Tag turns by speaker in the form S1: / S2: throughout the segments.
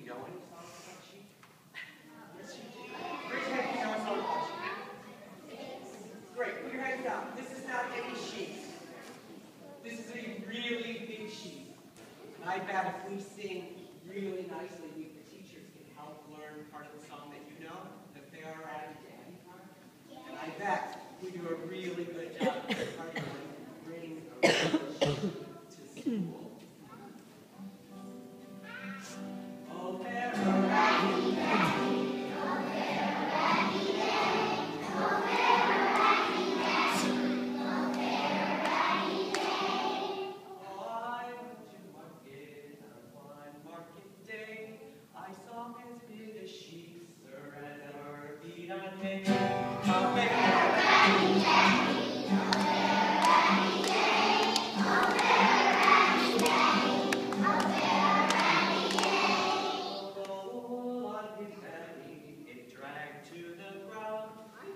S1: know any songs about sheep? Yes, you do. Raise your hand if you know a song about sheep. Great, put your hands down. This is not any sheep. This is a really big sheep. And I bet if we sing really nicely, the teachers can help learn part of the song that you know, the Fair Ratty Daddy part. And I bet we do a really good job of bringing a sheep to school. Oh, Fair Ratty Daddy, oh, Fair Ratty Daddy, oh, Fair Ratty Daddy, oh, Fair Ratty Daddy. I went to market on one market day. I saw as big a sheep, sir, as ever feed on hay. Oh, Fair Ratty Daddy, oh, Fair Ratty Daddy, oh, Fair Ratty Daddy, oh, Fair Ratty Daddy. The wool on his belly it dragged to the ground.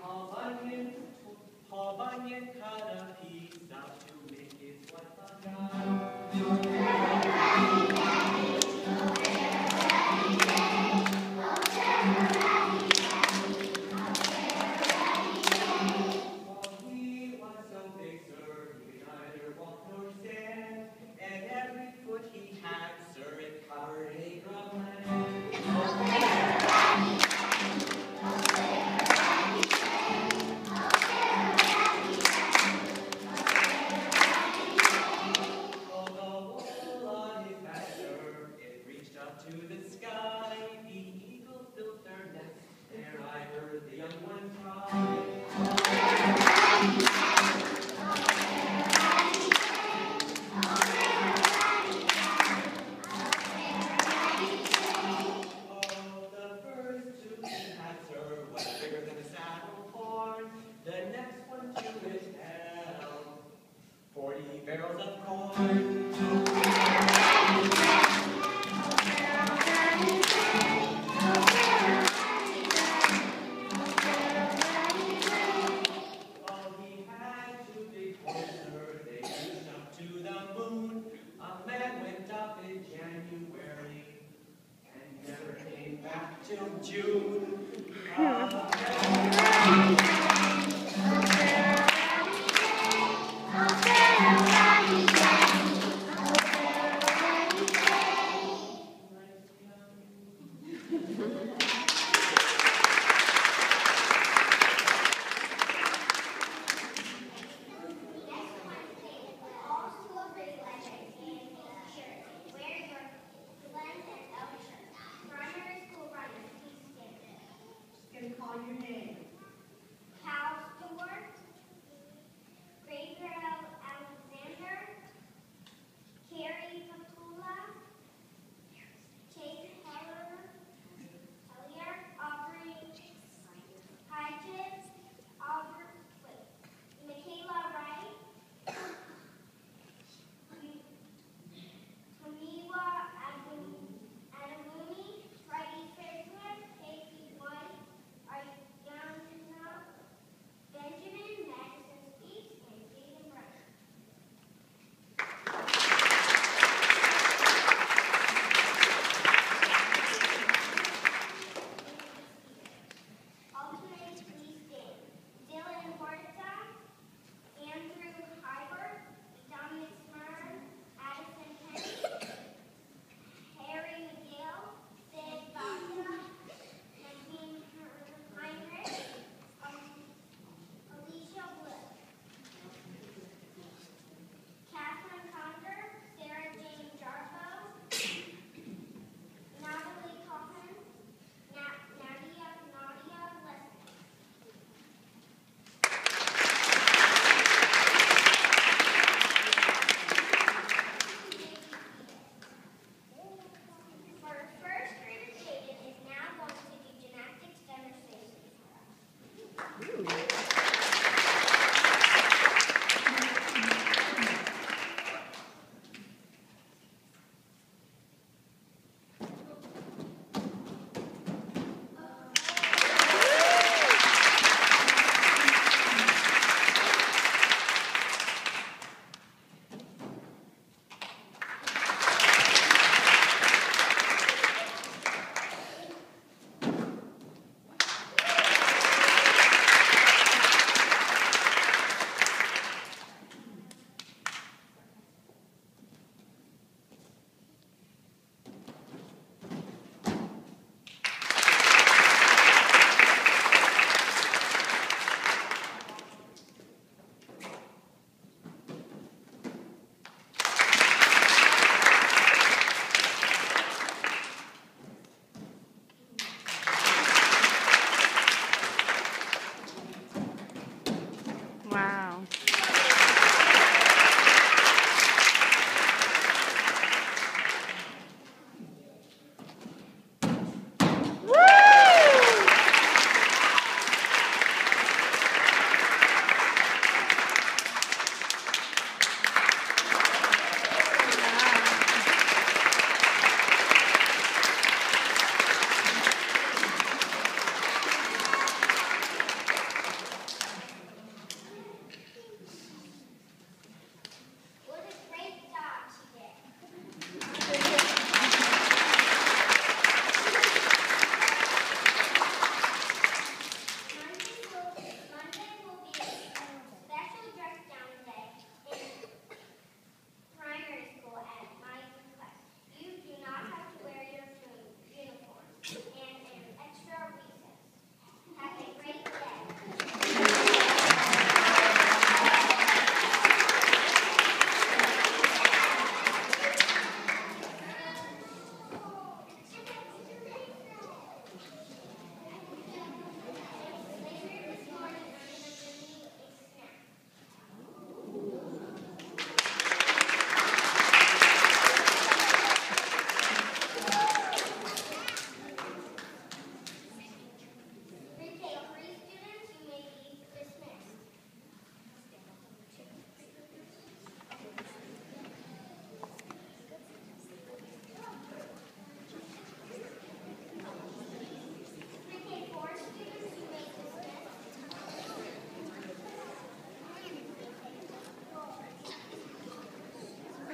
S1: Paul Bunyan cut a piece out to make his wife a gown. Oh, Fair Ratty Daddy, oh, Fair Ratty Daddy, oh, Fair Ratty Daddy, oh, Fair Ratty Daddy. Oh, he was so big, sir, he could neither walk nor stand, and every foot he had, sir, it covered acre of land. Oh, Fair Ratty Daddy, oh, Fair Ratty Daddy, oh, Fair Ratty Daddy, oh, Fair Ratty Daddy. Oh, the wool on his back, sir, it reached up to the sky. The eagles built their nest, there I heard the young one cry. Oh, Fair Ratty Daddy, oh, Fair Ratty Daddy, oh, Fair Ratty Daddy, oh, Fair Ratty Daddy. Oh, the first two he had, sir, was bigger than a saddle horn. The next one to it held 40 barrels of corn. Oh, Fair Ratty Daddy, oh, Fair Ratty Daddy, oh, Fair Ratty Daddy, oh, Fair Ratty Daddy. Oh, he had two big horns, sir, they reached up to the moon. A man went up in January and never came back till June. Oh, Fair Ratty Daddy, oh, Fair Ratty Daddy, oh, Fair Ratty Daddy, oh, Fair Ratty Daddy.
S2: All school big legends and t-shirts. Wear your Glenn and Ellie shirts. Primary school runners, please stand.
S3: Can you call your name?
S2: Cal Stewart, Gabriel Alexander, Carrie Patula, Chase Heller,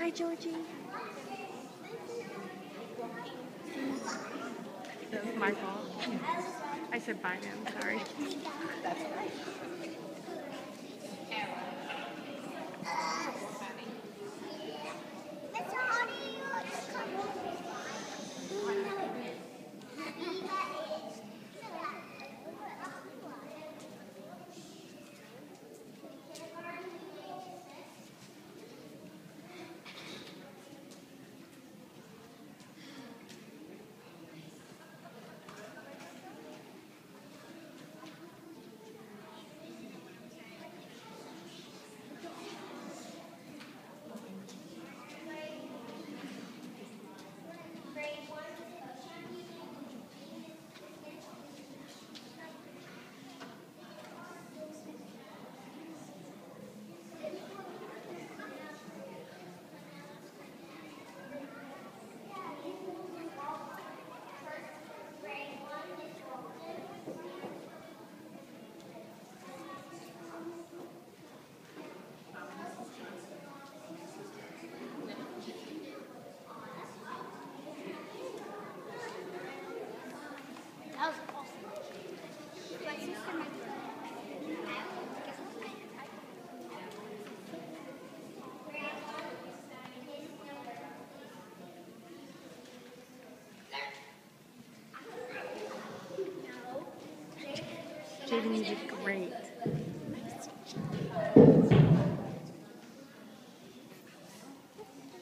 S4: Bye, Georgie. That was my fault. I said bye, man. Sorry.
S5: That's all right.
S2: That was awesome. My sister might be
S4: Jaden, you did great.